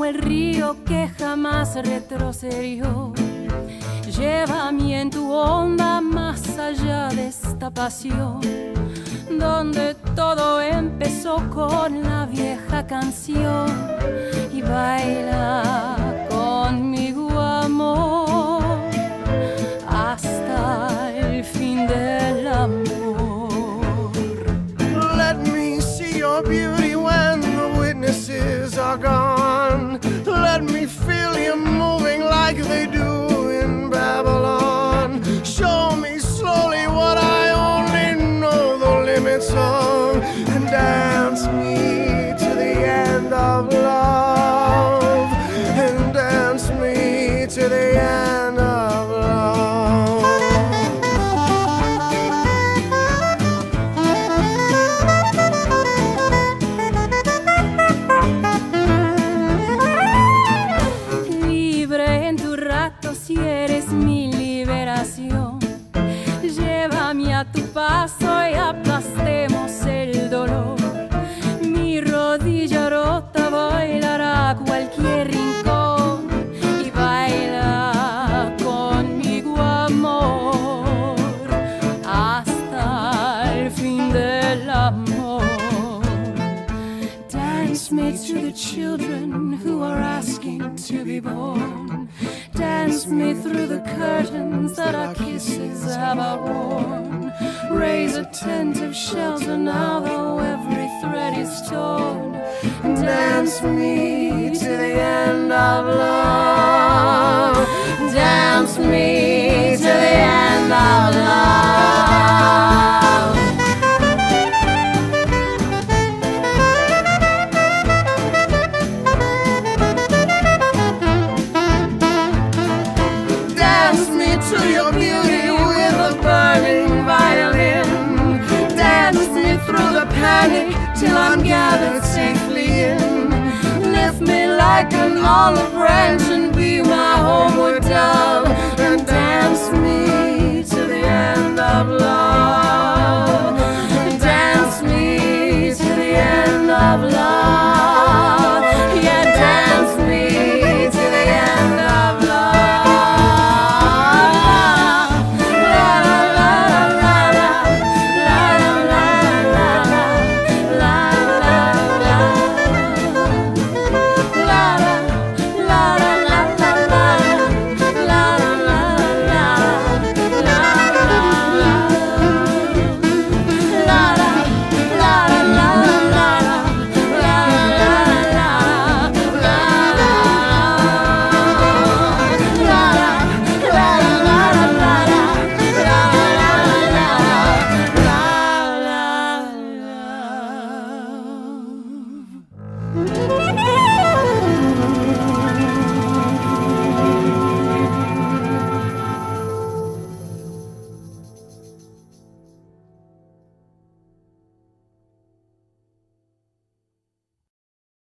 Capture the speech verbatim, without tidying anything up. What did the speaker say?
el río que jamás retrocedió. Llévame en tu onda más allá de esta pasión, donde todo empezó con la vieja canción. Y baila conmigo, amor, hasta el fin del amor. Let me see your beauty when the witnesses are gone. Let me feel you moving like they do in Babylon. Show me slowly what I only know the limits of, and dance me to the end of love, and dance me to the end of love. Libre en tu rato si eres mi liberación. Llévame a tu paso y aplastemos el dolor. Mi rodilla rota bailará a cualquier rincón. Y baila conmigo, amor, hasta el fin del amor. Dance me to the children who are asking to be born. Dance me through the curtains that our kisses have outworn. Raise a tent of shelter now, though every thread is torn. Dance me to the end of love. Dance me to the end of love. To your beauty with a burning violin. Dance me through the panic till I'm gathered safely in. Lift me like an olive branch and be my homeward dove, and dance me to the end of love. Dance me to the end of love.